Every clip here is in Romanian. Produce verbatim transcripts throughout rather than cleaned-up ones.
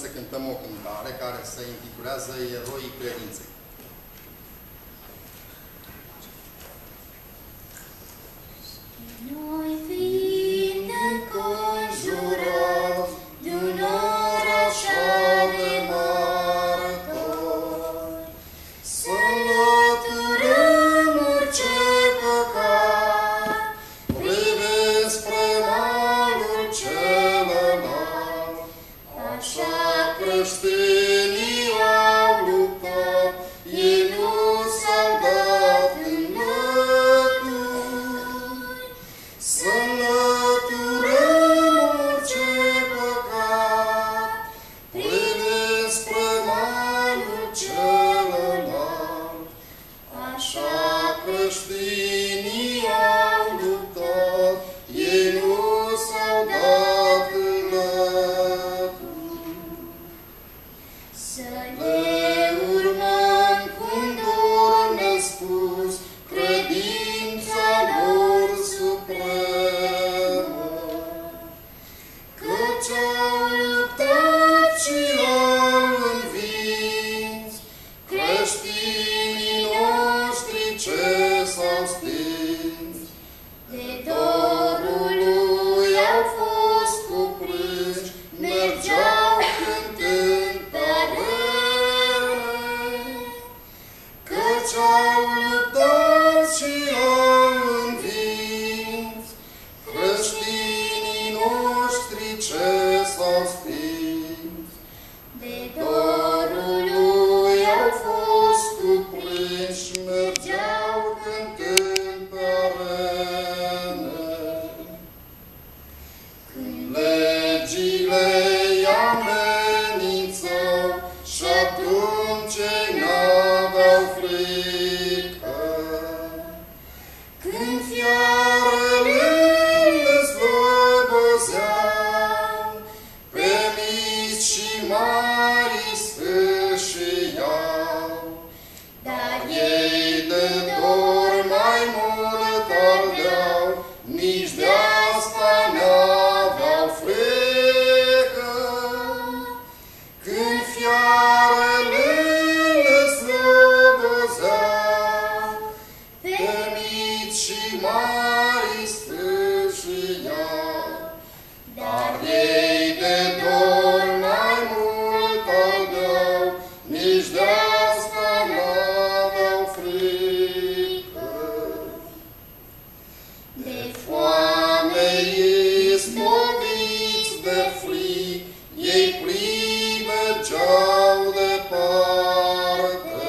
să cântăm o cântare care se intitulează Eroii Credinței. Noi fiind înconjurați de-un nor așa de martori, să înlăturăm orice păcat, privind spre malul celălalt. Așa creștinii au luptat, ei nu s-au dat în lături. Să înlăturăm orice păcat, privind spre malul celălalt. Așa creștinii au luptat, ei nu s-au dat în lături. Să le urmăm cum dor nespus credința lor supremă, căci au luptat și au învins creștinii noștri ce s-au stins. De dorul lui au fost cuprinși, mergeau cântând tare, căci au luptat și au învins creștinii noștri ce s-au stins. De dorul lui au fost cuprinși, mergeau cântând pe arene. Când legile îi amenințau și atunci ei n-aveau frică, când fiarele le slăbăzeau, pe mici și mari sfâșiau, dar ei de dor mai mult ardeau, nici de asta n-aveau frică. Când fiarele le slăbăzeau, pe mici și mari sfâșiau, dar ei de dor mai mult ardeau, nici de asta n-aveau frică. De foame izmoviți de fric, ei pribegeau departe.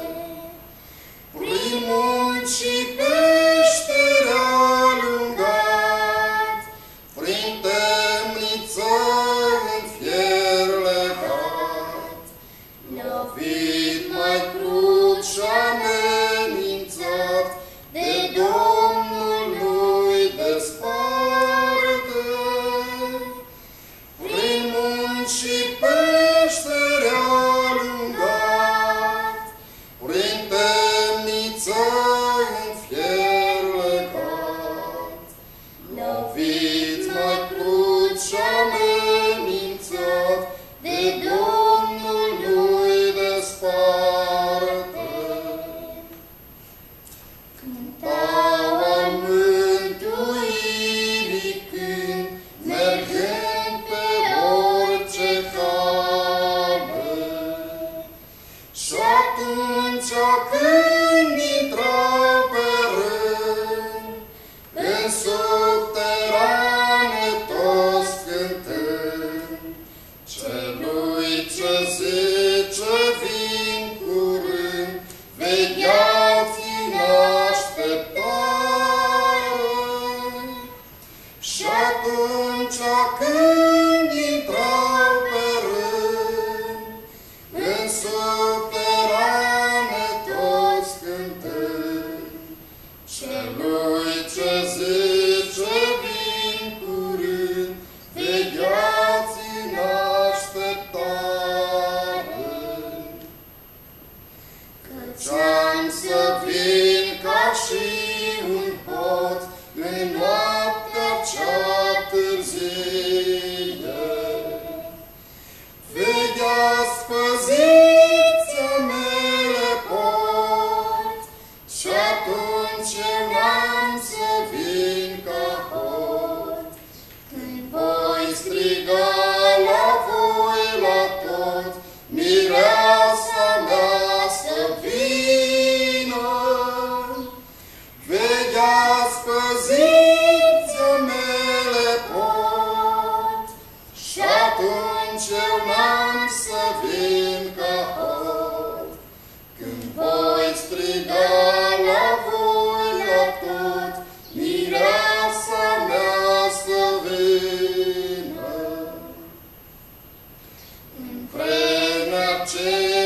Prin munți și peșteri alungați, prin temniță în fier legați, lovit mai crud și amenințat, de Domnul lui desparte. Prin munți și peșteri alungați, prin temniță în fier legați, lovit mai crud și amenințat, de Domnul lui desparte. Cântau al mântuirii când, mergând pe orice cale, și atunci când intrau pe rând, în subterane toți cântând, celui ce zice vin curând, vegheați în așteptare. Și atunci când intrau pe rând, în subterane toți cântând, celui ce zice vin curând, vegheați în așteptare. aceea